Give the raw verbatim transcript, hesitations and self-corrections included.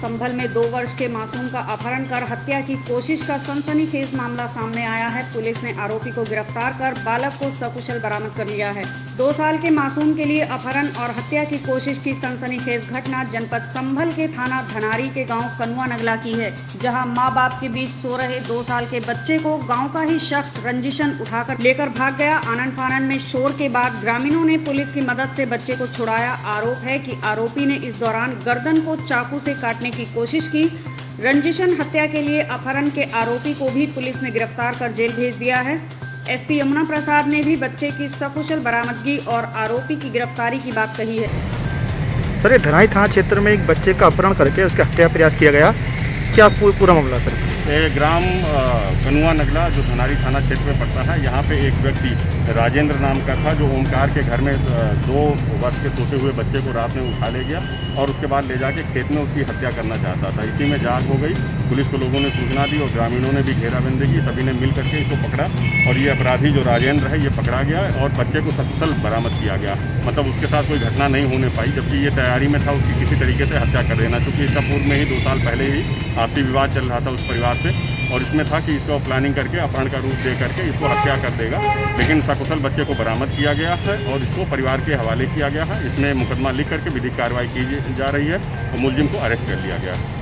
संभल में दो वर्ष के मासूम का अपहरण कर हत्या की कोशिश का सनसनीखेज मामला सामने आया है। पुलिस ने आरोपी को गिरफ्तार कर बालक को सकुशल बरामद कर लिया है। दो साल के मासूम के लिए अपहरण और हत्या की कोशिश की सनसनीखेज घटना जनपद संभल के थाना धनारी के गांव कनुआ नगला की है, जहां मां बाप के बीच सो रहे दो साल के बच्चे को गांव का ही शख्स रंजिशन उठाकर लेकर भाग गया। आनन फानन में शोर के बाद ग्रामीणों ने पुलिस की मदद से बच्चे को छुड़ाया। आरोप है कि आरोपी ने इस दौरान गर्दन को चाकू से काटने की कोशिश की। रंजिशन हत्या के लिए अपहरण के आरोपी को भी पुलिस ने गिरफ्तार कर जेल भेज दिया है। एसपी यमुना प्रसाद ने भी बच्चे की सकुशल बरामदगी और आरोपी की गिरफ्तारी की बात कही है। सर, ये धनाई थाना क्षेत्र में एक बच्चे का अपहरण करके उसका हत्या प्रयास किया गया, क्या पूरा मामला सर? ग्राम कनुआ नगला जो धनारी थाना क्षेत्र में पड़ता है, यहाँ पे एक व्यक्ति राजेंद्र नाम का था जो ओमकार के घर में दो वर्ष के सोते हुए बच्चे को रात में उठा ले गया और उसके बाद ले जाके खेत में उसकी हत्या करना चाहता था। इसी में जाग हो गई। पुलिस को लोगों ने सूचना दी और ग्रामीणों ने भी घेराबंदी की। सभी ने मिल करके इसको पकड़ा और ये अपराधी जो राजेंद्र है ये पकड़ा गया और बच्चे को सकुशल बरामद किया गया। मतलब उसके साथ कोई घटना नहीं होने पाई, जबकि ये तैयारी में था उसकी किसी तरीके से हत्या कर देना, क्योंकि इसका पूर्व में ही दो साल पहले ही आपसी विवाद चल रहा था उस परिवार से और इसमें था कि इसको प्लानिंग करके अपहरण का रूप दे करके इसको हत्या कर देगा। लेकिन सकुशल बच्चे को बरामद किया गया है और इसको परिवार के हवाले किया गया है। इसमें मुकदमा लिख करके विधिक कार्रवाई की जा रही है और मुलजिम को अरेस्ट कर लिया गया है।